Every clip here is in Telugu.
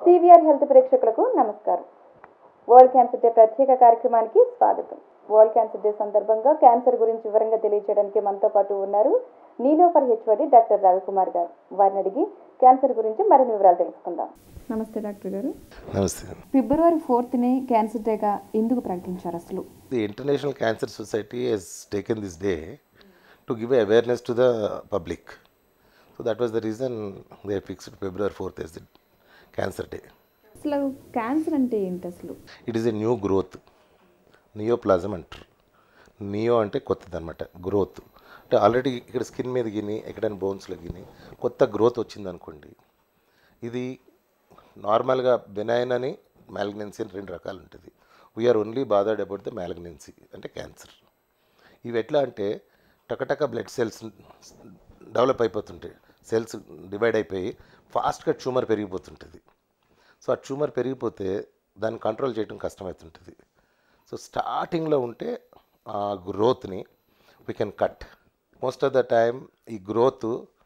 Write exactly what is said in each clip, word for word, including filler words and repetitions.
సివిఆర్ హెల్త్ ప్రేక్షకులకు నమస్కారం. వరల్డ్ క్యాన్సర్ డే ప్రత్యేక కార్యక్రమానికి స్వాగతం. వరల్డ్ క్యాన్సర్ డే సందర్భంగా క్యాన్సర్ గురించి వివరంగా తెలియజేయడానికి మనతో పాటు ఉన్నారు నీలోఫర్ హెచ్ఓడి డాక్టర్ రవికుమార్ గారు. వారిని అడిగి క్యాన్సర్ గురించి మరిన్ని వివరాలు తెలుసుకుందాం. నమస్తే డాక్టర్ గారు. నమస్తే. ఫిబ్రవరి ఫోర్త్నే క్యాన్సర్ డేగా ఎందుకు ప్రకటించారు అసలు? The international cancer society has taken this day to give awareness to the public. So that was the reason they fixed February fourth as the cancer day. అసలు క్యాన్సర్ అంటే ఏంటి అసలు? It is a new growth, neoplasm అంటారు. నియో అంటే కొత్తది అనమాట, గ్రోత్ అంటే ఆల్రెడీ ఇక్కడ స్కిన్ మీద గిని ఎక్కడైనా బోన్స్లో గిని కొత్త గ్రోత్ వచ్చింది అనుకోండి. ఇది నార్మల్గా బెనైన్ అని మ్యాలిగ్నెన్సీ అని రెండు రకాలు ఉంటుంది. We are only bothered about the malignancy అంటే క్యాన్సర్. ఇవి ఎట్లా అంటే టకటక బ్లడ్ సెల్స్ డెవలప్ అయిపోతుంటాయి, సెల్స్ డివైడ్ అయిపోయి ఫాస్ట్గా ట్యూమర్ పెరిగిపోతుంటుంది. సో ఆ ట్యూమర్ పెరిగిపోతే దాన్ని కంట్రోల్ చేయడం కష్టమవుతుంటుంది. సో స్టార్టింగ్లో ఉంటే ఆ గ్రోత్ని we can cut. Most of the time ఈ గ్రోత్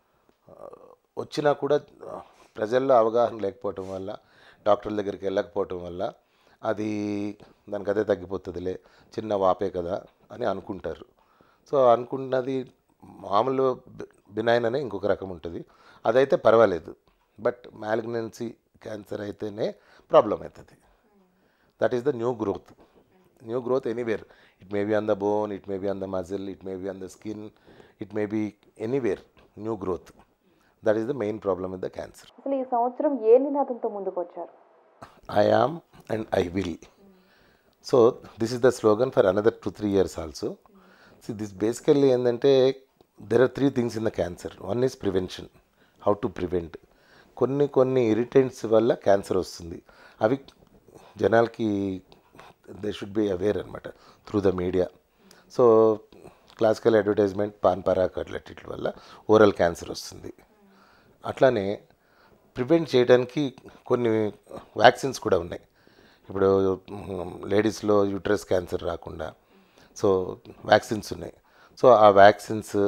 వచ్చినా కూడా ప్రజల్లో అవగాహన లేకపోవటం వల్ల, డాక్టర్ల దగ్గరికి వెళ్ళకపోవటం వల్ల అది దానికి అదే తగ్గిపోతుందిలే, చిన్న వాపే కదా అని అనుకుంటారు. సో అనుకున్నది మామూలు బినైన్ అనే ఇంకొక రకం ఉంటుంది, అదైతే పర్వాలేదు. బట్ మ్యాలిగ్నెన్సీ క్యాన్సర్ అయితేనే ప్రాబ్లం అవుతుంది. That is the new growth. New growth anywhere, it may be on the bone, it may be on the muscle, it may be on the skin, it may be anywhere, new growth. That is the main problem with the cancer. అసలు ఈ సంవత్సరం ఏ నినాదంతో ముందుకు వచ్చారు? I am and I will. So this is the slogan for another two three years also. So this basically ఏంటంటే there are three things in the cancer. One is prevention, how to prevent. కొన్ని కొన్ని ఇరిటెంట్స్ వల్ల క్యాన్సర్ వస్తుంది, అవి జనాలకి దే షుడ్ బి అవేర్ అనమాట through the media. So classical advertisement, Pan Parag అట్లెట్ వల్ల ఓరల్ క్యాన్సర్ వస్తుంది. అట్లానే ప్రివెంట్ చేయడానికి కొన్ని వ్యాక్సిన్స్ కూడా ఉన్నాయి. ఇప్పుడు లేడీస్లో యూట్రస్ క్యాన్సర్ రాకుండా సో వ్యాక్సిన్స్ ఉన్నాయి. సో ఆ వ్యాక్సిన్స్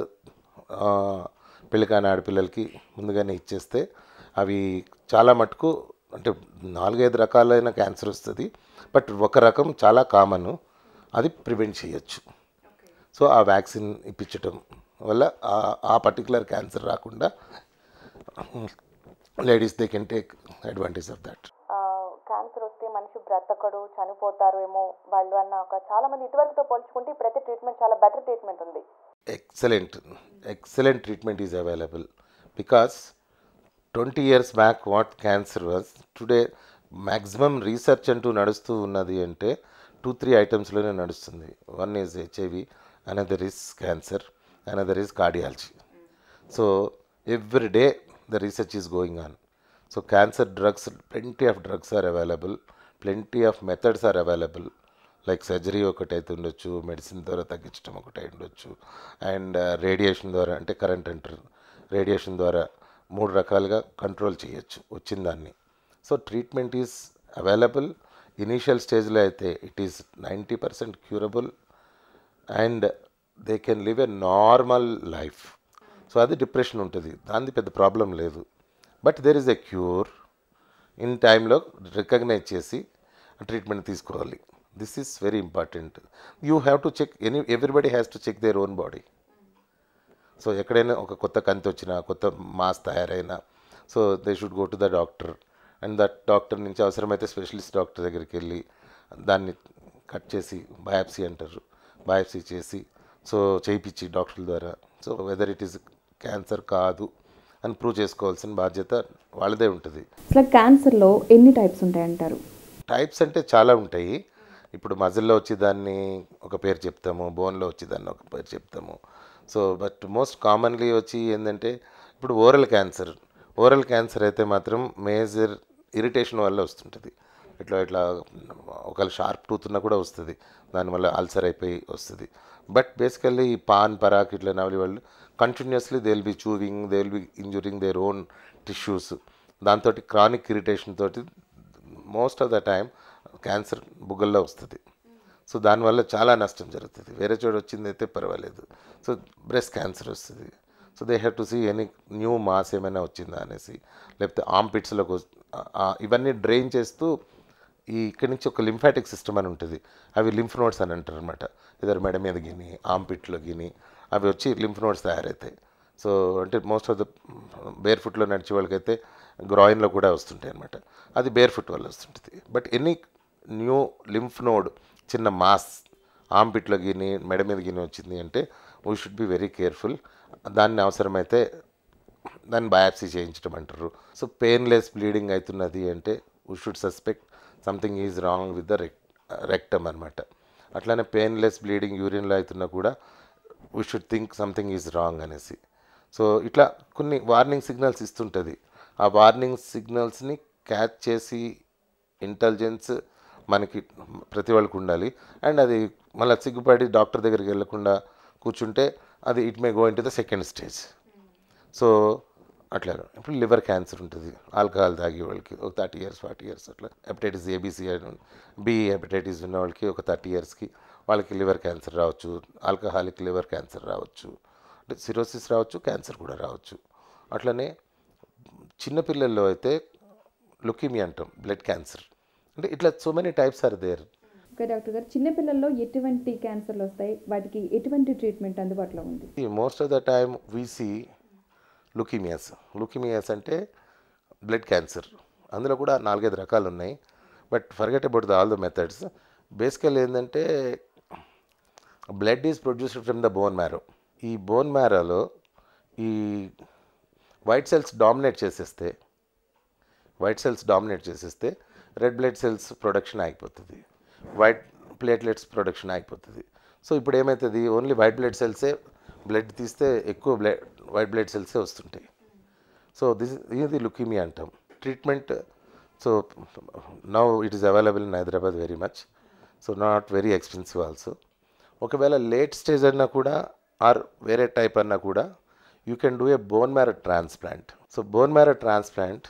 పెళ్ళికాని ఆడపిల్లలకి ముందుగానే ఇచ్చేస్తే అవి చాలా మటుకు, అంటే నాలుగైదు రకాలైన క్యాన్సర్ వస్తుంది, బట్ ఒక రకం చాలా కామన్, అది ప్రివెంట్ చేయొచ్చు. సో ఆ వ్యాక్సిన్ ఇప్పించటం వల్ల ఆ పర్టికులర్ క్యాన్సర్ రాకుండా ladies they can take advantage of that. Cancer వస్తే మనిషి బ్రతకడు, చనిపోతారు ఏమో వాళ్ళు అన్న ఒక చాలా మంది ఇటువరకుతో పోల్చుకుంటే ఇప్పుడైతే ట్రీట్మెంట్ చాలా బెటర్ ట్రీట్మెంట్ ఉంది. Excellent excellent treatment is available because twenty years back what cancer was, today maximum research అంటూ నడుస్తూ ఉన్నది అంటే టూ త్రీ ఐటమ్స్లోనే నడుస్తుంది. One is HIV, another is cancer, another is cardiology. So every day the research is going on. So cancer drugs, plenty of drugs are available, plenty of methods are available. Like surgery ఒకటి అయితే ఉండొచ్చు, మెడిసిన్ ద్వారా తగ్గించడం ఒకటి అయి ఉండొచ్చు, అండ్ రేడియేషన్ ద్వారా, అంటే కరెంట్ అంటారు, రేడియేషన్ ద్వారా మూడు రకాలుగా కంట్రోల్ చేయొచ్చు వచ్చిన దాన్ని. So treatment is available. Initial స్టేజ్లో అయితే it is ninety percent curable and they can live a normal life. So అది డిప్రెషన్ ఉంటుంది, దానికి పెద్ద ప్రాబ్లం లేదు. But there is a cure. In టైంలో రికగ్నైజ్ చేసి ట్రీట్మెంట్ తీసుకోవాలి. This is very important. You have to check, any everybody has to check their own body. So ఎక్కడైనా ఒక కొత్త కంతి వచ్చినా, కొత్త మాస్ తయారైనా, so they should go to the doctor, and that doctor నుంచి అవసరమైతే స్పెషలిస్ట్ డాక్టర్ దగ్గరికి వెళ్ళి దాన్ని కట్ చేసి బయాప్సీ అంటారు, బయాప్సీ చేసి సో చేయించి డాక్టర్ల ద్వారా so whether it is cancer కాదు అని ప్రూవ్ చేసుకోవాల్సిన బాధ్యత వాళ్ళదే ఉంటుంది. అసలు క్యాన్సర్లో ఎన్ని టైప్స్ ఉంటాయంటారు? టైప్స్ అంటే చాలా ఉంటాయి. ఇప్పుడు మజిల్లో వచ్చేదాన్ని ఒక పేరు చెప్తాము, బోన్లో వచ్చేదాన్ని ఒక పేరు చెప్తాము. సో బట్ మోస్ట్ కామన్లీ వచ్చి ఏంటంటే ఇప్పుడు ఓరల్ క్యాన్సర్. ఓరల్ క్యాన్సర్ అయితే మాత్రం మేజర్ ఇరిటేషన్ వల్ల వస్తుంటుంది. ఇట్లా ఇట్లా ఒకవేళ షార్ప్ టూత్ ఉన్నా కూడా వస్తుంది, దానివల్ల అల్సర్ అయిపోయి వస్తుంది. బట్ బేసికల్లీ ఈ పాన్ పరాక్ ఇట్లా నవలి వాళ్ళు continuously they will be chewing, they will be injuring their own tissues. దాంతో క్రానిక్ ఇరిటేషన్ తోటి most of the time cancer బుగ్గల్లో వస్తుంది. సో దానివల్ల చాలా నష్టం జరుగుతుంది. వేరే చోట వచ్చింది అయితే పర్వాలేదు, సో బ్రెస్ట్ క్యాన్సర్ వస్తుంది. So they have to see any new mass ఏమైనా వచ్చిందా అనేసి, లేకపోతే ఆర్మ్ పిట్స్లోకి ఇవన్నీ డ్రైన్ చేస్తూ ఈ ఇక్కడి నుంచి ఒక లింఫాటిక్ సిస్టమ్ అని ఉంటుంది, అవి లింఫ్ నోడ్స్ అని అంటారు అనమాట. ఇద్దరు మెడ మీద గిని ఆంపిట్లో గిని అవి వచ్చి లింఫ్ నోడ్స్ తయారవుతాయి. సో అంటే మోస్ట్ ఆఫ్ ద బేర్ ఫుట్లో నడిచే వాళ్ళకైతే గ్రాయిన్లో కూడా వస్తుంటాయి అనమాట. అది బేర్ ఫుట్ వల్ల వస్తుంటుంది. But any new lymph node చిన్న మాస్ ఆంపిట్లో గిని మెడ మీద గిని వచ్చింది అంటే we should be very careful. దాన్ని అవసరమైతే దాన్ని బయాప్సీ చేయించడం అంటారు. సో పెయిన్లెస్ బ్లీడింగ్ అవుతున్నది అంటే we should suspect something is wrong with the rec rectum అనమాట. అట్లానే పెయిన్లెస్ బ్లీడింగ్ యూరిన్లో అవుతున్నా కూడా we should think something is wrong అనేసి. సో ఇట్లా కొన్ని వార్నింగ్ సిగ్నల్స్ ఇస్తుంటుంది. ఆ వార్నింగ్ సిగ్నల్స్ని క్యాచ్ చేసి ఇంటెలిజెన్స్ మనకి ప్రతి వాళ్ళకు ఉండాలి. అండ్ అది మళ్ళీ సిగ్గుపడి డాక్టర్ దగ్గరికి వెళ్ళకుండా కూర్చుంటే అది it may go into the second stage. So అట్లా ఇప్పుడు లివర్ క్యాన్సర్ ఉంటుంది ఆల్కహాల్ తాగే వాళ్ళకి ఒక థర్టీ ఇయర్స్ ఫార్టీ ఇయర్స్ అట్లా. హెపటైటిస్ ఏబీసీ బి హెపటైటిస్ ఉన్న వాళ్ళకి ఒక థర్టీ ఇయర్స్కి వాళ్ళకి లివర్ క్యాన్సర్ రావచ్చు, ఆల్కహాలిక్ లివర్ క్యాన్సర్ రావచ్చు, అంటే సిరోసిస్ రావచ్చు, క్యాన్సర్ కూడా రావచ్చు. అట్లనే చిన్నపిల్లల్లో అయితే లుకీమియా అంటాం, బ్లడ్ క్యాన్సర్. అంటే ఇట్లా so many types are there. Okay doctor గారు, చిన్నపిల్లల్లో ఎటువంటి క్యాన్సర్లు వస్తాయి, వాటికి ఎటువంటి ట్రీట్మెంట్ అందుబాటులో ఉంది? Most of the time we see leukaemias. Leukaemias అంటే బ్లడ్ క్యాన్సర్. అందులో కూడా నాలుగైదు రకాలు ఉన్నాయి. But forget about the all the methods. Basic ఏంటంటే blood is produced from the bone marrow. ఈ బోన్ మ్యారోలో ఈ వైట్ సెల్స్ డామినేట్ చేసేస్తే వైట్ సెల్స్ డామినేట్ చేసేస్తే రెడ్ బ్లడ్ సెల్స్ ప్రొడక్షన్ ఆగిపోతుంది, వైట్ ప్లేట్లెట్స్ ప్రొడక్షన్ ఆగిపోతుంది. సో ఇప్పుడు ఏమవుతుంది, ఓన్లీ వైట్ బ్లడ్ సెల్సే బ్లడ్ తీస్తే ఎక్కువ బ్లడ్ వైట్ బ్లడ్ సెల్సే వస్తుంటాయి. సో దిస్ ఇది లుకీమియా అంటాం. Treatment so now it is available in Hyderabad very much. So not very expensive also. ఒకవేళ లేట్ స్టేజ్ అన్నా కూడా ఆర్ వేరే టైప్ అన్నా కూడా you can do a bone marrow transplant. So bone marrow transplant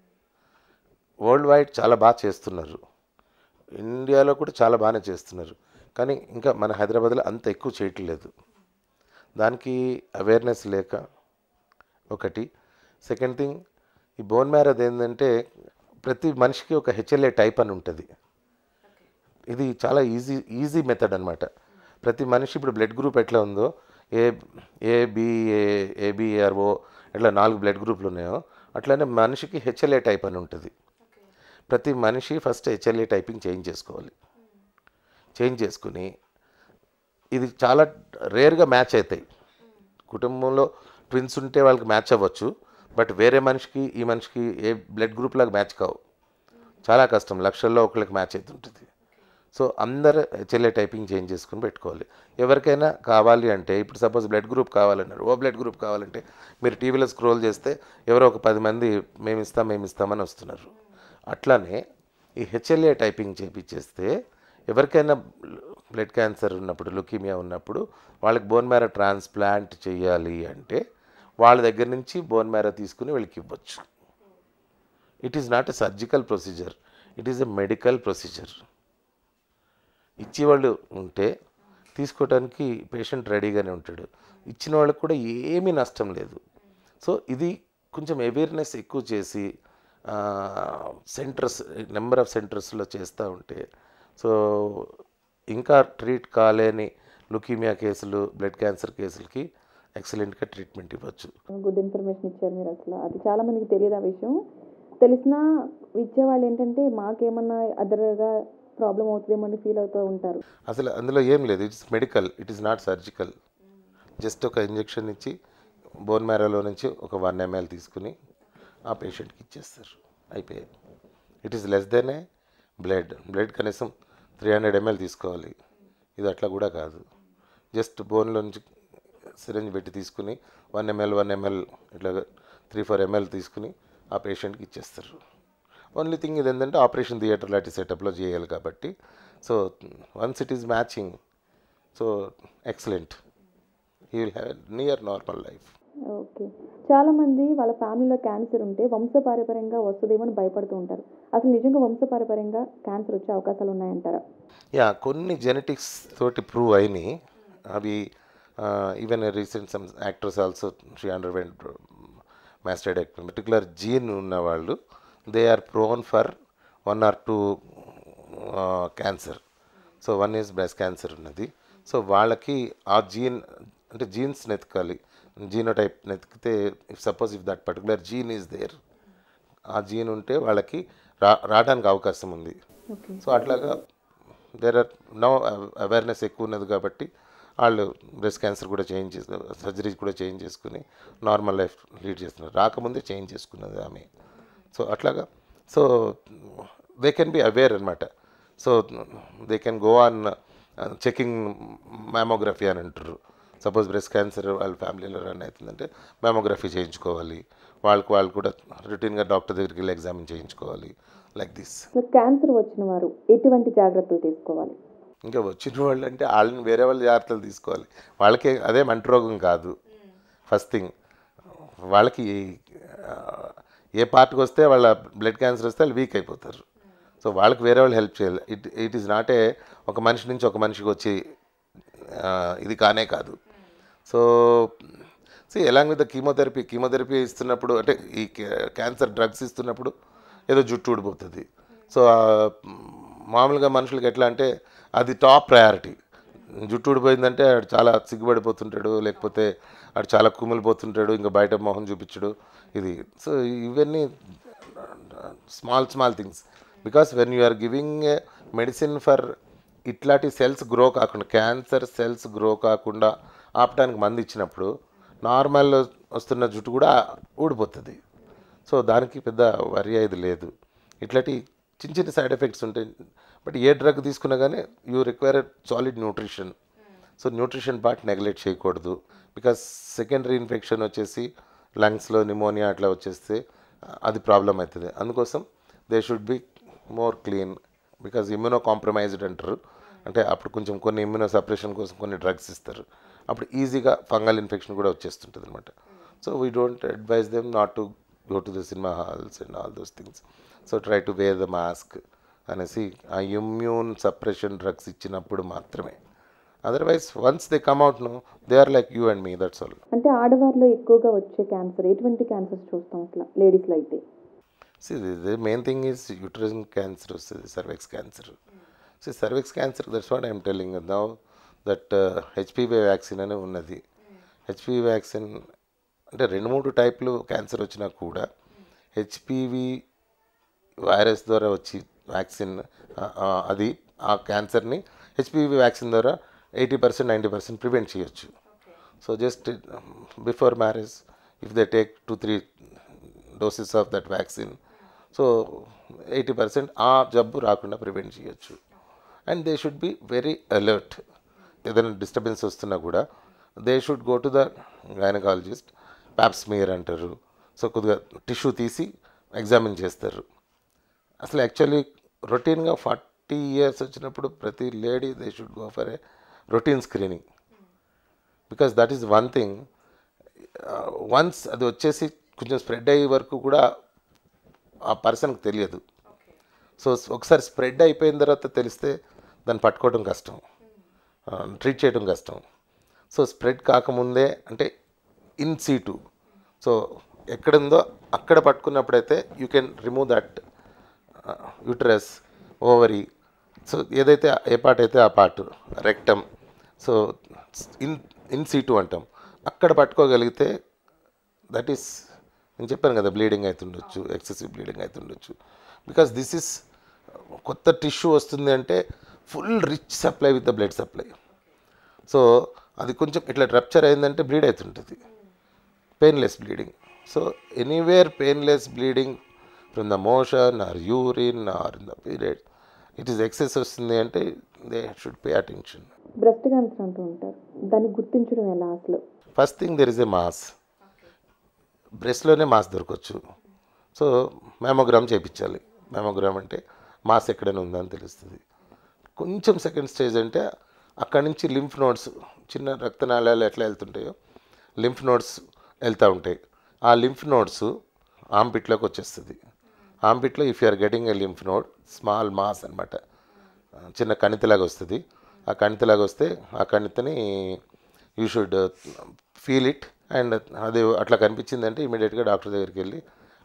worldwide చాలా బాగా చేస్తున్నారు, ఇండియాలో కూడా చాలా బాగానే చేస్తున్నారు. కానీ ఇంకా మన హైదరాబాద్లో అంత ఎక్కువ చేయట్లేదు. దానికి అవేర్నెస్ లేక ఒకటి. సెకండ్ థింగ్, ఈ బోన్ మ్యారోది ఏంటంటే ప్రతి మనిషికి ఒక హెచ్ఎల్ఏ టైప్ అని ఉంటుంది. ఇది చాలా ఈజీ ఈజీ మెథడ్ అనమాట. ప్రతి మనిషి ఇప్పుడు బ్లడ్ గ్రూప్ ఎట్లా ఉందో ఏ ఏబిఏ ఏబిఆర్ఓ ఇట్లా నాలుగు బ్లడ్ గ్రూపులు ఉన్నాయో అట్లానే మనిషికి హెచ్ఎల్ఏ టైప్ అని ఉంటుంది. ప్రతి మనిషి ఫస్ట్ హెచ్ఎల్ఏ టైపింగ్ చేంజ్ చేసుకోవాలి. చేంజ్ చేసుకుని ఇది చాలా రేర్గా మ్యాచ్ అవుతాయి. కుటుంబంలో ట్విన్స్ ఉంటే వాళ్ళకి మ్యాచ్ అవ్వచ్చు, బట్ వేరే మనిషికి ఈ మనిషికి ఏ బ్లడ్ గ్రూప్ లాగా మ్యాచ్ కావు, చాలా కష్టం. లక్షల్లో ఒకరికి మ్యాచ్ అవుతుంటుంది. సో అందరు హెచ్ఎల్ఏ టైపింగ్ చేంజ్ చేసుకుని పెట్టుకోవాలి. ఎవరికైనా కావాలి అంటే ఇప్పుడు సపోజ్ బ్లడ్ గ్రూప్ కావాలన్నారు, ఓ బ్లడ్ గ్రూప్ కావాలంటే మీరు టీవీలో స్క్రోల్ చేస్తే ఎవరో ఒక పది మంది మేము ఇస్తాం మేము ఇస్తామని వస్తున్నారు. అట్లానే ఈ హెచ్ఎల్ఏ టైపింగ్ చేయించేస్తే ఎవరికైనా బ్లడ్ క్యాన్సర్ ఉన్నప్పుడు లుకీమియా ఉన్నప్పుడు వాళ్ళకి బోన్ మ్యారో ట్రాన్స్ప్లాంట్ చేయాలి అంటే వాళ్ళ దగ్గర నుంచి బోన్ మ్యారో తీసుకుని వీళ్ళకి ఇవ్వచ్చు. It is not a surgical procedure, it is a medical procedure. ఇచ్చేవాళ్ళు ఉంటే తీసుకోవడానికి పేషెంట్ రెడీగానే ఉంటాడు, ఇచ్చిన వాళ్ళకి కూడా ఏమీ నష్టం లేదు. సో ఇది కొంచెం అవేర్నెస్ ఎక్కువ చేసి సెంటర్స్ నెంబర్ ఆఫ్ సెంటర్స్లో చేస్తూ ఉంటే సో ఇంకా ట్రీట్ కాలేని లుకీమియా కేసులు బ్లడ్ క్యాన్సర్ కేసులకి ఎక్సలెంట్గా ట్రీట్మెంట్ ఇవ్వచ్చు. గుడ్ ఇన్ఫర్మేషన్ ఇచ్చారు మీరు. అసలు అది చాలా మందికి తెలియదు ఆ విషయం. తెలిసినా ఇచ్చేవాళ్ళు ఏంటంటే మాకేమన్నా అదర్గా ప్రాబ్లం అవుతుందేమో అని ఫీల్ అవుతూ ఉంటారు. అసలు అందులో ఏం లేదు, it's medical, it is not surgical. Just ఒక ఇంజెక్షన్ ఇచ్చి బోన్ మ్యారోలో నుంచి ఒక వన్ ఎంఎల్ తీసుకుని ఆ పేషెంట్కి ఇచ్చేస్తారు, అయిపోయాయి. It is less than a blood blood కనీసం త్రీ హండ్రెడ్ ఎంఎల్ తీసుకోవాలి. ఇది అట్లా కూడా కాదు, జస్ట్ బోన్లో నుంచి సిరంజ్ పెట్టి తీసుకుని వన్ ఎంఎల్ వన్ ఎంఎల్ ఇట్లా త్రీ ఫోర్ ఎంఎల్ తీసుకుని ఆ పేషెంట్కి ఇచ్చేస్తారు. ఓన్లీ థింగ్ ఇది ఏంటంటే ఆపరేషన్ థియేటర్ లాంటి సెటప్లో చేయాలి కాబట్టి so once it is matching so excellent, he will have near normal life. Okay, చాలామంది వాళ్ళ ఫ్యామిలీలో క్యాన్సర్ ఉంటే వంశపారంపర్యంగా వస్తుందేమో అని భయపడుతూ ఉంటారు. అసలు నిజంగా వంశపారంపర్యంగా క్యాన్సర్ వచ్చే అవకాశాలు ఉన్నాయంటారా? యా, కొన్ని జెనెటిక్స్ తోటి ప్రూవ్ అయినాయి అవి. Even recent some actors also she underwent mastectomy. Particular gene ఉన్న వాళ్ళు they are prone for one or two cancer. So one is breast cancer ఉన్నది. సో వాళ్ళకి ఆ జీన్ అంటే జీన్స్ నెతకాలి, జీనోటైప్ నెతికితే if suppose if that particular gene is there, ఆ జీన్ ఉంటే వాళ్ళకి రా రావడానికి అవకాశం ఉంది. సో అట్లాగా దేర్ ఆర్ నో అవేర్నెస్ ఎక్కువ ఉన్నది కాబట్టి వాళ్ళు బ్రెస్ట్ క్యాన్సర్ కూడా చేంజ్ చేసి సర్జరీస్ కూడా చేంజ్ చేసుకుని నార్మల్ లైఫ్ లీడ్ చేస్తున్నారు. రాకముందే చేంజ్ చేసుకున్నది ఆమె. సో అట్లాగా so they can be aware అనమాట. So they can go on checking mammography అని అంటారు. సపోజ్ బ్రెస్ట్ క్యాన్సర్ వాళ్ళ ఫ్యామిలీలో రన్ అవుతుందంటే మ్యామోగ్రఫీ చేయించుకోవాలి, వాళ్ళకి వాళ్ళు కూడా రొటీన్గా డాక్టర్ దగ్గరికి వెళ్ళి ఎగ్జామిన్ చేయించుకోవాలి, లైక్ దిస్. క్యాన్సర్ వచ్చిన వారు ఎటువంటి జాగ్రత్తలు తీసుకోవాలి? ఇంకా వచ్చిన వాళ్ళు అంటే వాళ్ళని వేరే వాళ్ళు జాగ్రత్తలు తీసుకోవాలి. వాళ్ళకి అదే మంటరోగం కాదు. ఫస్ట్ థింగ్ వాళ్ళకి ఏ పార్ట్కి వస్తే వాళ్ళ బ్లడ్ క్యాన్సర్ వస్తే వాళ్ళు వీక్ అయిపోతారు. సో వాళ్ళకి వేరే వాళ్ళు హెల్ప్ చేయాలి. It it is not a ఒక మనిషి నుంచి ఒక మనిషికి వచ్చి ఇది కానే కాదు. So see along with the chemotherapy chemotherapy ఇస్తున్నప్పుడు అంటే ఈ క్యాన్సర్ డ్రగ్స్ ఇస్తున్నప్పుడు ఏదో జుట్టు ఊడిపోతుంది. సో మామూలుగా మనుషులకి ఎట్లా అంటే అది టాప్ ప్రయారిటీ. జుట్టు ఊడిపోయిందంటే ఆడు చాలా సిగ్గుపడిపోతుంటాడు, లేకపోతే ఆడు చాలా కుమిలిపోతుంటాడు, ఇంకా బయట మొహం చూపించడు ఇది. సో ఇవన్నీ small small things. Because when you are giving a medicine for ఇట్లాంటి సెల్స్ గ్రో కాకుండా, క్యాన్సర్ సెల్స్ గ్రో కాకుండా ఆపడానికి మందు ఇచ్చినప్పుడు నార్మల్ వస్తున్న జుట్టు కూడా ఊడిపోతుంది. సో దానికి పెద్ద వరి అయ్యేది లేదు. ఇట్లాంటి చిన్న చిన్న సైడ్ ఎఫెక్ట్స్ ఉంటాయి. బట్ ఏ డ్రగ్ తీసుకున్నా కానీ you require solid nutrition. So nutrition part neglect చేయకూడదు. బికాస్ సెకండరీ ఇన్ఫెక్షన్ వచ్చేసి లంగ్స్లో నిమోనియా అట్లా వచ్చేస్తే అది ప్రాబ్లం అవుతుంది. అందుకోసం they should be more clean. Because immunocompromised అంటారు, అంటే అప్పుడు కొంచెం కొన్ని ఇమ్యూనో సపరేషన్ కోసం కొన్ని డ్రగ్స్ ఇస్తారు, అప్పుడు ఈజీగా ఫంగల్ ఇన్ఫెక్షన్ కూడా వచ్చేస్తుంటుంది అనమాట. So we don't advise them not to go to the cinema halls and all those things. So try to wear the mask అనేసి ఆ ఇమ్యూన్ సప్రెషన్ డ్రగ్స్ ఇచ్చినప్పుడు మాత్రమే. Otherwise once they come out no they are like you and me, that's all. అంటే ఆడవారిలో ఎక్కువగా వచ్చే క్యాన్సర్ ఎటువంటి క్యాన్సర్స్ చూస్తాం అట్లా లేడీస్లో అయితే? See, the, the main thing is uterine cancer, cervix cancer. See, cervix cancer, that's what I am telling you now, that uh, H P V vaccine అనే ఉన్నది. H P V vaccine అంటే రెండు మూడు టైప్లు క్యాన్సర్ వచ్చినా కూడా హెచ్పివి వైరస్ ద్వారా వచ్చి వ్యాక్సిన్ అది ఆ క్యాన్సర్ని హెచ్పివి వ్యాక్సిన్ ద్వారా eighty percent ninety percent prevent చేయొచ్చు. So just before marriage if they take two three doses of that vaccine, so eighty percent ఆ జబ్బు రాకుండా ప్రివెంట్ చేయొచ్చు. And they should be very alert. ఏదైనా డిస్టర్బెన్స్ వస్తున్నా కూడా they should go to the gynaecologist. Pap smear అంటారు. సో కొద్దిగా టిష్యూ తీసి ఎగ్జామిన్ చేస్తారు. అసలు యాక్చువల్లీ రొటీన్గా ఫార్టీ ఇయర్స్ వచ్చినప్పుడు ప్రతి lady they should go for a routine screening. Because that is one thing. Once అది వచ్చేసి కొంచెం స్ప్రెడ్ అయ్యే వరకు కూడా ఆ పర్సన్కి తెలియదు. సో ఒకసారి స్ప్రెడ్ అయిపోయిన తర్వాత తెలిస్తే దాన్ని పట్టుకోవడం కష్టం, ట్రీట్ చేయడం కష్టం. సో స్ప్రెడ్ కాకముందే అంటే ఇన్ సీటు, సో ఎక్కడుందో అక్కడ పట్టుకున్నప్పుడైతే you can remove that uterus, ovary. So ఏదైతే ఏ పార్ట్ అయితే ఆ part, rectum. So in in situ అంటాం. అక్కడ పట్టుకోగలిగితే దట్ ఈస్, నేను చెప్పాను కదా, బ్లీడింగ్ అవుతుండొచ్చు, ఎక్సెసివ్ బ్లీడింగ్ అవుతుండొచ్చు. బికాస్ దిస్ ఇస్ కొత్త టిష్యూ వస్తుంది అంటే full rich supply with the blood supply. So అది కొంచెం ఇట్లా రప్చర్ అయిందంటే బ్లీడ్ అవుతుంటుంది, painless bleeding. So anywhere painless bleeding from the motion or urine are in the period, it is excess వస్తుంది అంటే they should pay attention. Breast cancer అంటూ ఉంటారు, దాన్ని గుర్తించడం ఎలా అసలు? First thing there is a mass. బ్రెస్ట్లోనే మాస్ దొరకవచ్చు. సో మ్యామోగ్రామ్ చేయించాలి. మ్యామోగ్రామ్ అంటే మాస్ ఎక్కడైనా ఉందని తెలుస్తుంది. కొంచెం సెకండ్ స్టేజ్ అంటే అక్కడి నుంచి లింఫ్ నోడ్స్, చిన్న రక్తనాళాలు ఎట్లా వెళ్తుంటాయో లింఫ్ నోడ్స్ వెళ్తూ ఉంటాయి. ఆ లింఫ్ నోడ్స్ ఆంపిట్లోకి వచ్చేస్తుంది. ఆంపిట్లో if you are getting a lymph node, small mass అనమాట, చిన్న కణితిలాగా వస్తుంది. ఆ కణితిలాగా వస్తే ఆ కణితిని you should feel it. And అది అట్లా కనిపించిందంటే ఇమీడియట్గా డాక్టర్ దగ్గరికి వెళ్ళి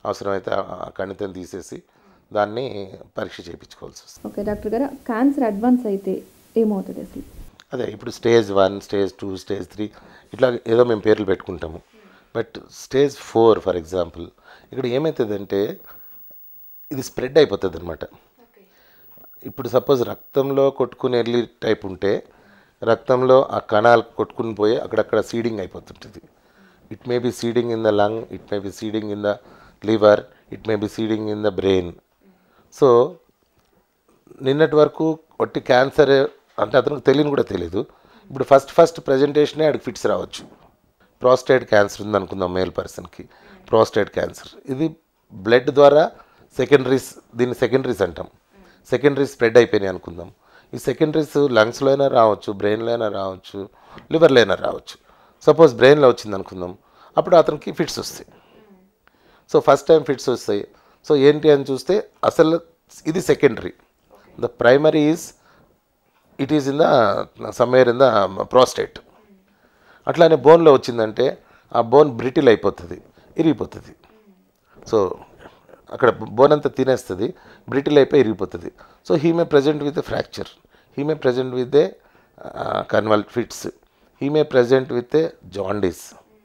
అవసరమైతే ఆ కణితిని తీసేసి దాన్ని పరీక్ష చేయించుకోవాల్సి వస్తుంది. ఓకే డాక్టర్ గారు, క్యాన్సర్ అడ్వాన్స్ అయితే ఏమవుతుంది అసలు? అదే ఇప్పుడు stage one, stage two, stage three ఇట్లా ఏదో మేము పేర్లు పెట్టుకుంటాము. But stage four for example ఇక్కడ ఏమవుతుందంటే ఇది స్ప్రెడ్ అయిపోతుంది అనమాట. ఇప్పుడు సపోజ్ రక్తంలో కొట్టుకుని వెళ్ళి టైప్ ఉంటే రక్తంలో ఆ కణాలు కొట్టుకుని పోయి అక్కడక్కడ సీడింగ్ అయిపోతుంటుంది. It may be seeding in the lung, it may be seeding in the liver, it may be seeding in the brain. So నిన్నటి వరకు ఒట్టి క్యాన్సర్ అంటే అతనికి తెలియని కూడా తెలియదు. ఇప్పుడు ఫస్ట్ ఫస్ట్ ప్రజెంటేషనే ఆడికి ఫిట్స్ రావచ్చు. ప్రాస్టేట్ క్యాన్సర్ ఉంది అనుకుందాం, మేల్ పర్సన్కి ప్రాస్టేట్ క్యాన్సర్. ఇది బ్లడ్ ద్వారా సెకండరీస్, దీన్ని సెకండరీస్ అంటాం. సెకండరీస్ స్ప్రెడ్ అయిపోయినాయి అనుకుందాం. ఈ సెకండరీస్ లంగ్స్లో అయినా రావచ్చు, బ్రెయిన్లో అయినా రావచ్చు, లివర్లో అయినా రావచ్చు. సపోజ్ బ్రెయిన్లో వచ్చింది అనుకుందాం, అప్పుడు అతనికి ఫిట్స్ వస్తాయి. సో ఫస్ట్ టైం ఫిట్స్ వస్తాయి. సో ఏంటి అని చూస్తే అసలు ఇది secondary. The primary is it is in the somewhere in the prostate. అట్లానే బోన్లో వచ్చిందంటే ఆ బోన్ బ్రిటిల్ అయిపోతుంది, ఇరిగిపోతుంది. సో అక్కడ బోన్ అంతా తినేస్తుంది, బ్రిటిల్ అయిపోయి ఇరిగిపోతుంది. So he may present with a fracture, he may present with a కన్వల్ fits, he may present with a jaundice.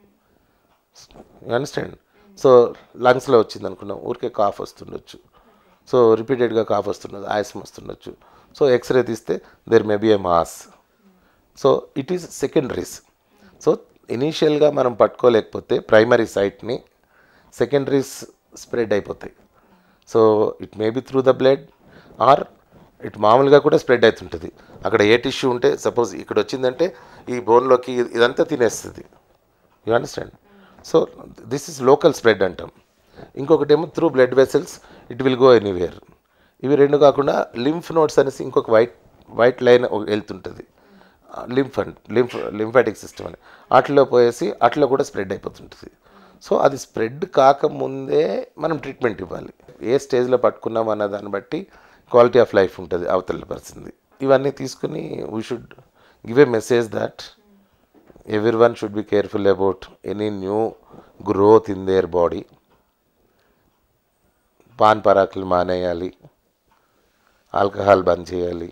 You understand? So లంగ్స్లో వచ్చింది అనుకున్నాం, ఊరికే కాఫ్ వస్తుండొచ్చు. సో రిపీటెడ్గా కాఫ్ వస్తున్నది, ఆయాసం వస్తుండొచ్చు. సో ఎక్స్రే తీస్తే there may be a mass. So it is secondaries. So ఇనీషియల్గా మనం పట్టుకోలేకపోతే ప్రైమరీ సైట్ని, సెకండరీస్ స్ప్రెడ్ అయిపోతాయి. So it may be through the blood or it మామూలుగా కూడా స్ప్రెడ్ అవుతుంటుంది. అక్కడ ఏ టిష్యూ ఉంటే సపోజ్ ఇక్కడ వచ్చిందంటే ఈ బోన్లోకి ఇదంతా తినేస్తుంది. You understand? So this is local spread అంటాం. ఇంకొకటి ఏమో through blood vessels it will go anywhere. ఇవి రెండు కాకుండా లింఫ్ నోడ్స్ అనేసి ఇంకొక వైట్ వైట్ లైన్ వెళ్తుంటుంది, lymph and lymph lymphatic system అని, వాటిలో పోయేసి అట్లా కూడా స్ప్రెడ్ అయిపోతుంటుంది. సో అది స్ప్రెడ్ కాకముందే మనం ట్రీట్మెంట్ ఇవ్వాలి. ఏ స్టేజ్లో పట్టుకున్నాం అన్న దాన్ని బట్టి క్వాలిటీ ఆఫ్ లైఫ్ ఉంటుంది అవతల పర్సన్ది. ఇవన్నీ తీసుకుని we should give a message that everyone should be careful about any new growth in their body. Paan పరాకులు మానేయాలి, ఆల్కహాల్ బంద్ చేయాలి.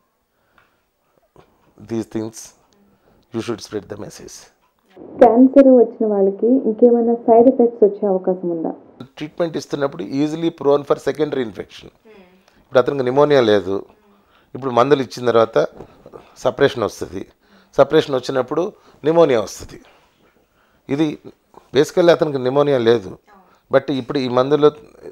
These things you should spread the message. Cancer వచ్చిన వాళ్ళకి ఇంకేమైనా సైడ్ ఎఫెక్ట్స్ వచ్చే అవకాశం ఉందా? ట్రీట్మెంట్ ఇస్తున్నప్పుడు easily prone for secondary infection. ఇప్పుడు అతనికి నిమోనియా లేదు, ఇప్పుడు మందులు ఇచ్చిన తర్వాత సపరేషన్ వస్తుంది. సపరేషన్ వచ్చినప్పుడు నిమోనియా వస్తుంది. ఇది బేసికల్లీ అతనికి నిమోనియా లేదు, బట్ ఇప్పుడు ఈ మందులో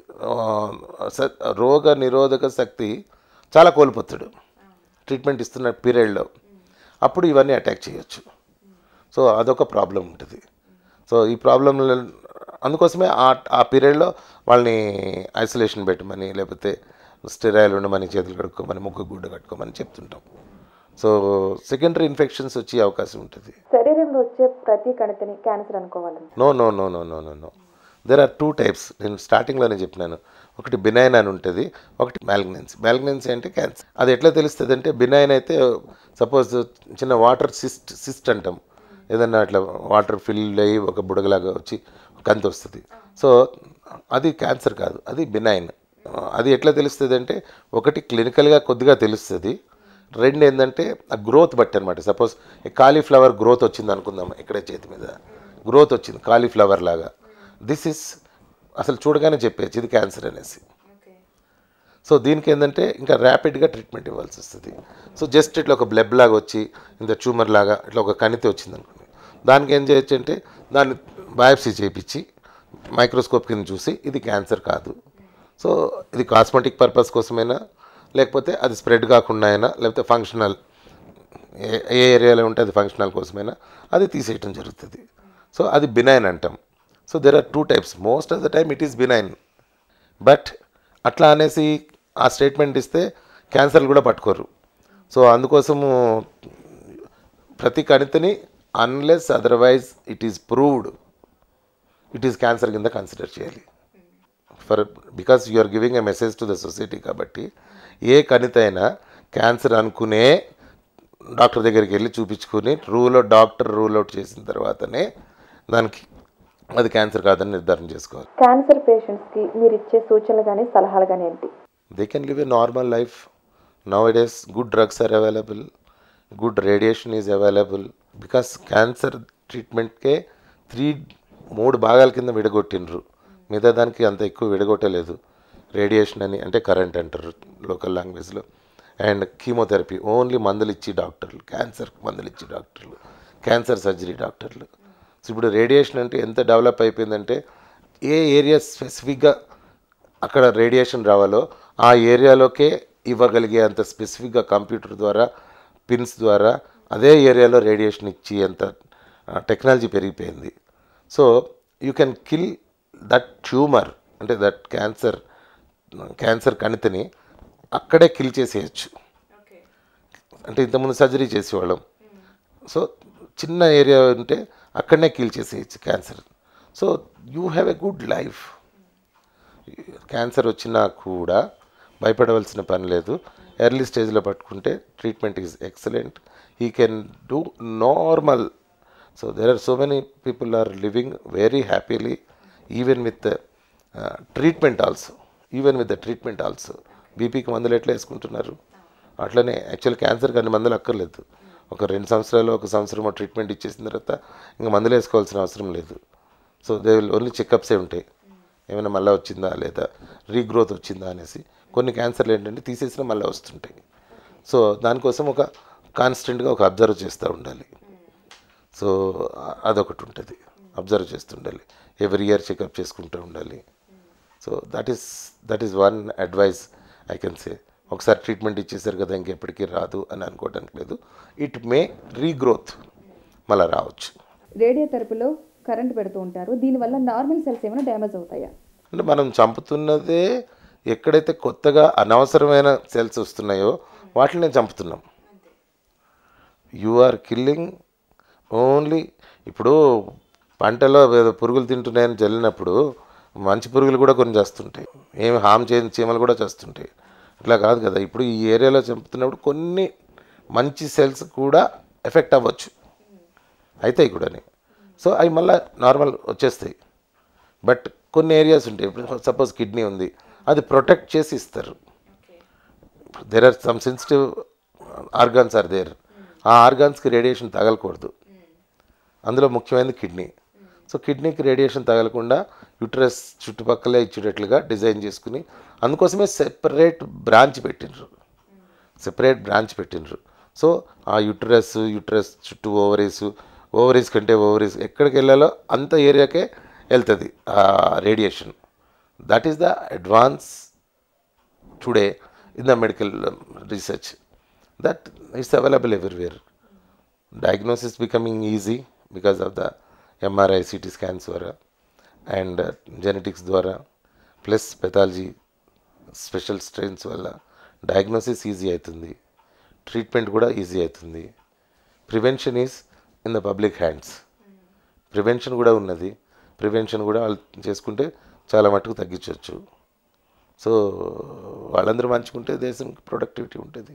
రోగ నిరోధక శక్తి చాలా కోల్పోతాడు ట్రీట్మెంట్ ఇస్తున్న పీరియడ్లో. అప్పుడు ఇవన్నీ అటాక్ చేయొచ్చు. సో అదొక ప్రాబ్లం ఉంటుంది. సో ఈ ప్రాబ్లం అందుకోసమే ఆ ఆ పీరియడ్లో వాళ్ళని ఐసోలేషన్ పెట్టమని, లేకపోతే స్టెరాయిల్ ఉండమని, చేతులు కడుక్కోమని, ముక్కు గుడ్డ కట్టుకోమని చెప్తుంటాం. సో సెకండరీ ఇన్ఫెక్షన్స్ వచ్చే అవకాశం ఉంటుంది. శరీరంలో వచ్చే ప్రతి కణితిని క్యాన్సర్ అనుకోవాలి? No no no no no no no there are two types. నేను స్టార్టింగ్లోనే చెప్పినాను, ఒకటి బినైన్ అని ఉంటుంది, ఒకటి మ్యాలిగ్నెన్సీ. మ్యాలిగ్నెన్సీ అంటే క్యాన్సర్. అది ఎట్లా తెలుస్తుంది అంటే, బినైన్ అయితే సపోజ్ చిన్న వాటర్ సిస్ట్ సిస్ట్ అంటాం, ఏదన్నా అట్లా వాటర్ ఫిల్ అయ్యి ఒక బుడగలాగా వచ్చి కంతి వస్తుంది. సో అది క్యాన్సర్ కాదు, అది బినైన్. అది ఎట్లా తెలుస్తుంది అంటే, ఒకటి క్లినికల్గా కొద్దిగా తెలుస్తుంది, రెండు ఏంటంటే ఆ గ్రోత్ బట్టి అనమాట. సపోజ్ కాలీఫ్లవర్ గ్రోత్ వచ్చింది అనుకుందాం, ఇక్కడే చేతి మీద గ్రోత్ వచ్చింది కాలీఫ్లవర్ లాగా, దిస్ ఇస్ అసలు చూడగానే చెప్పేసి ఇది క్యాన్సర్ అనేసి. సో దీనికి ఏంటంటే ఇంకా ర్యాపిడ్గా ట్రీట్మెంట్ ఇవ్వాల్సి వస్తుంది. సో జస్ట్ ఇట్లా ఒక బ్లబ్ లాగా వచ్చి ఇంత ట్యూమర్ లాగా ఇట్లా ఒక కణితి వచ్చింది అనుకోండి, దానికి ఏం చేయొచ్చు అంటే దాన్ని బయాప్సీ చేయించి మైక్రోస్కోప్ కింద చూసి ఇది క్యాన్సర్ కాదు. సో ఇది కాస్మెటిక్ పర్పస్ కోసమైనా, లేకపోతే అది స్ప్రెడ్ కాకుండా అయినా, లేకపోతే ఫంక్షనల్ ఏ ఏరియాలో ఉంటే అది ఫంక్షనల్ కోసమైనా అది తీసేయటం జరుగుతుంది. సో అది బినైన్ అంటాం. So there are two types. Most of the time it is benign. But అట్లా అనేసి ఆ స్టేట్మెంట్ ఇస్తే క్యాన్సర్లు కూడా పట్టుకోరు. సో అందుకోసము ప్రతి కణితిని unless otherwise it is proved it is cancer కింద కన్సిడర్ చేయాలి. For because you are giving a message to the society. కాబట్టి ఏ కణితైనా క్యాన్సర్ అనుకునే డాక్టర్ దగ్గరికి వెళ్ళి చూపించుకుని రూల్ డాక్టర్ రూల్ అవుట్ చేసిన తర్వాతనే దానికి అది క్యాన్సర్ కాదని నిర్ధారణ చేసుకోవాలి. క్యాన్సర్ పేషెంట్స్కి మీరు ఇచ్చే సూచనలు కానీ సలహాలు కానీ ఏంటి? They can live a normal life. Now it is good drugs are available, good radiation is available. Because cancer ట్రీట్మెంట్కే త్రీ మూడు భాగాల కింద విడగొట్టినరు, మిగతా దానికి అంత ఎక్కువ విడగొట్టలేదు. రేడియేషన్ అని అంటే కరెంట్ అంటారు లోకల్ లాంగ్వేజ్లో, అండ్ కీమోథెరపీ ఓన్లీ మందులు ఇచ్చి డాక్టర్లు, క్యాన్సర్ మందులు ఇచ్చి డాక్టర్లు, క్యాన్సర్ సర్జరీ డాక్టర్లు. సో ఇప్పుడు రేడియేషన్ అంటే ఎంత డెవలప్ అయిపోయిందంటే ఏ ఏరియా స్పెసిఫిక్గా అక్కడ రేడియేషన్ రావాలో ఆ ఏరియాలోకే ఇవ్వగలిగే అంత స్పెసిఫిక్గా కంప్యూటర్ ద్వారా పిన్స్ ద్వారా అదే ఏరియాలో రేడియేషన్ ఇచ్చి అంత టెక్నాలజీ పెరిగిపోయింది. So you can kill that tumour అంటే దట్ క్యాన్సర్ క్యాన్సర్ కణితిని అక్కడే కిల్ చేసేయచ్చు. అంటే ఇంతకుముందు సర్జరీ చేసేవాళ్ళం, సో చిన్న ఏరియా ఉంటే అక్కడనే కిల్ చేసేయచ్చు cancer. So you have a good life. Cancer వచ్చినా కూడా భయపడవలసిన పని లేదు. ఎర్లీ స్టేజ్లో పట్టుకుంటే treatment is excellent. He can do normal. So there are so many people are living very happily even with treatment also even with the treatment also. బీపీకి మందులు ఎట్లా వేసుకుంటున్నారు అట్లనే యాక్చువల్ క్యాన్సర్కి అన్ని మందులు అక్కర్లేదు. ఒక రెండు సంవత్సరాలు ఒక సంవత్సరం ట్రీట్మెంట్ ఇచ్చేసిన తర్వాత ఇంకా మందులు వేసుకోవాల్సిన అవసరం లేదు. సో దే విల్ ఓన్లీ చెకప్సే ఉంటాయి, ఏమైనా మళ్ళీ వచ్చిందా లేదా రీగ్రోత్ వచ్చిందా అనేసి. కొన్ని క్యాన్సర్లు ఏంటంటే తీసేసినా మళ్ళీ వస్తుంటాయి. సో దానికోసం ఒక కాన్స్టెంట్గా ఒక అబ్జర్వ్ చేస్తూ ఉండాలి. సో అదొకటి ఉంటుంది, అబ్జర్వ్ చేస్తుండాలి. ఎవ్రీ ఇయర్ చెకప్ చేసుకుంటూ ఉండాలి. So that is that is one advice I can say. ఒకసారి ట్రీట్మెంట్ ఇచ్చేసారు కదా ఇంకెప్పటికీ రాదు అని అనుకోవడానికి లేదు. ఇట్ మే రీగ్రోత్ మళ్ళీ రావచ్చు. రేడియోథెరపీలో కరెంట్ పెడుతూ ఉంటారు, దీనివల్ల నార్మల్ సెల్స్ ఏమైనా డ్యామేజ్ అవుతాయా? అంటే మనం చంపుతున్నదే ఎక్కడైతే కొత్తగా అనవసరమైన సెల్స్ వస్తున్నాయో వాటిని చంపుతున్నాం. You are killing only. ఇప్పుడు పంటలో ఏదో పురుగులు తింటున్నాయని చల్లినప్పుడు మంచి పురుగులు కూడా కొన్ని చేస్తుంటాయి, ఏమి హామ్ చేయని చీమలు కూడా చేస్తుంటాయి. అట్లా కాదు కదా. ఇప్పుడు ఈ ఏరియాలో చంపుతున్నప్పుడు కొన్ని మంచి సెల్స్ కూడా ఎఫెక్ట్ అవ్వచ్చు, అవుతాయి కూడాని. సో అవి మళ్ళీ నార్మల్ వచ్చేస్తాయి. బట్ కొన్ని ఏరియాస్ ఉంటాయి, ఇప్పుడు సపోజ్ కిడ్నీ ఉంది, అది ప్రొటెక్ట్ చేసి ఇస్తారు. There are some sensitive organs are there. ఆ ఆర్గాన్స్కి రేడియేషన్ తగలకూడదు, అందులో ముఖ్యమైనది కిడ్నీ. సో కిడ్నీకి రేడియేషన్ తగలకుండా యూట్రస్ చుట్టుపక్కలే ఇచ్చేటట్లుగా డిజైన్ చేసుకుని అందుకోసమే సెపరేట్ బ్రాంచ్ పెట్టినరు సెపరేట్ బ్రాంచ్ పెట్టినరు సో ఆ యూట్రస్ యూట్రస్ చుట్టూ ఓవరీస్, ఓవరీస్ కంటే ఓవరీస్ ఎక్కడికి వెళ్ళాలో అంత ఏరియాకే వెళ్తుంది ఆ radiation. That is the advance today in the medical research. That is available everywhere. Diagnosis becoming easy because of the M R I, C T scans ద్వారా అండ్ జెనెటిక్స్ ద్వారా ప్లస్ పెథాలజీ స్పెషల్ స్ట్రెయిన్స్ వల్ల డయాగ్నోసిస్ ఈజీ అవుతుంది, ట్రీట్మెంట్ కూడా ఈజీ అవుతుంది. Prevention is in the public hands. Prevention కూడా ఉన్నది, ప్రివెన్షన్ కూడా వాళ్ళు చేసుకుంటే చాలా మట్టుకు తగ్గించవచ్చు. సో వాళ్ళందరూ మంచుకుంటే దేశంకి ప్రొడక్టివిటీ ఉంటుంది,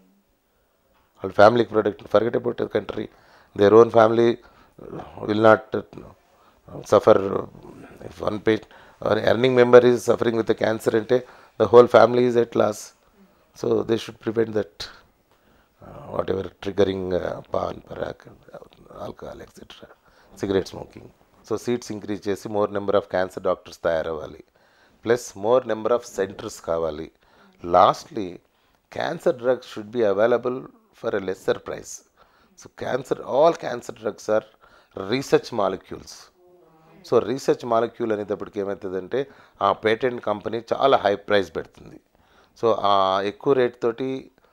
వాళ్ళ ఫ్యామిలీకి product. Forget about the country, their own family will not suffer. If one pay earning member is suffering with the cancer అంటే the whole family is at loss. So they should prevent that whatever triggering paan, పరాక్, alcohol etcetera, cigarette smoking. So seats increase చేసి more number of cancer doctors తయారవ్వాలి, plus more number of centres కావాలి. Lastly cancer drugs should be available for a lesser price. So cancer, all cancer drugs are research molecules. So research molecule అనేటప్పటికి ఏమవుతుందంటే ఆ పేటెంట్ కంపెనీ చాలా హై ప్రైస్ పెడుతుంది. సో ఆ ఎక్కువ రేట్ తోటి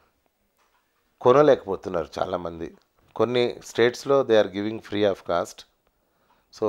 కొనలేకపోతున్నారు చాలామంది. కొన్ని స్టేట్స్లో they are giving free of cost. So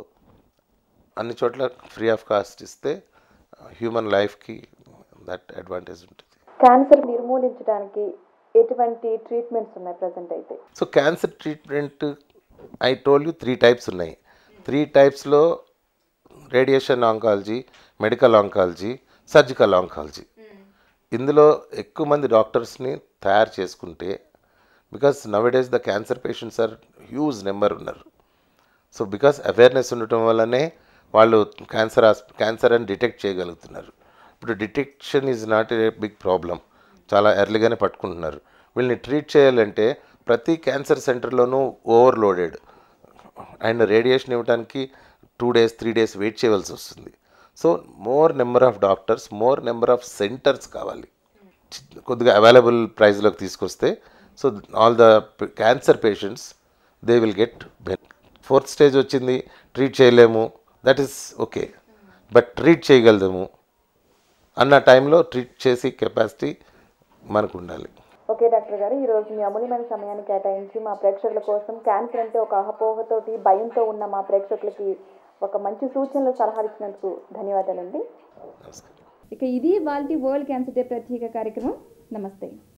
అన్ని చోట్ల ఫ్రీ ఆఫ్ కాస్ట్ ఇస్తే హ్యూమన్ లైఫ్కి దట్ అడ్వాంటేజ్ ఉంటుంది. క్యాన్సర్ నిర్మూలించడానికి ఎటువంటి ట్రీట్మెంట్స్ ఉన్నాయి ప్రజెంట్ అయితే? So cancer treatment I told you three types ఉన్నాయి. త్రీ టైప్స్లో radiation oncology, medical oncology, surgical oncology. ఇందులో ఎక్కువ మంది డాక్టర్స్ని తయారు చేసుకుంటే, because nowadays the cancer patients are huge number ఉన్నారు. సో బికాస్ అవేర్నెస్ ఉండటం వల్లనే వాళ్ళు క్యాన్సర్ క్యాన్సర్ అని డిటెక్ట్ చేయగలుగుతున్నారు. ఇప్పుడు detection is not a big problem, చాలా ఎర్లీగానే పట్టుకుంటున్నారు. వీళ్ళని ట్రీట్ చేయాలంటే ప్రతి క్యాన్సర్ సెంటర్లోనూ ఓవర్లోడెడ్ అండ్ రేడియేషన్ ఇవ్వడానికి two days three days wait చేయవలసి వస్తుంది. So more number of doctors, more number of centres కావాలి. కొద్దిగా అవైలబుల్ ప్రైస్లోకి తీసుకొస్తే so all the cancer patients they will get fourth stage వచ్చింది, ట్రీట్ చేయలేము, that is okay, but treat చేయగలము అన్న టైంలో ట్రీట్ చేసి కెపాసిటీ మనకు ఉండాలి. ఓకే డాక్టర్ గారు, ఈరోజు మీ అమూల్యమైన సమయాన్ని కేటాయించి మా ప్రేక్షకుల కోసం క్యాన్సర్ అంటే ఒక అపోహతోటి భయంతో ఉన్న మా ప్రేక్షకులకి ఒక మంచి సూచనలు సలహాలు ఇచ్చినందుకు ధన్యవాదాలండి. నమస్కారం. ఇక ఇది వాళ్ళ వరల్డ్ క్యాన్సర్ డే ప్రత్యేక కార్యక్రమం. నమస్తే.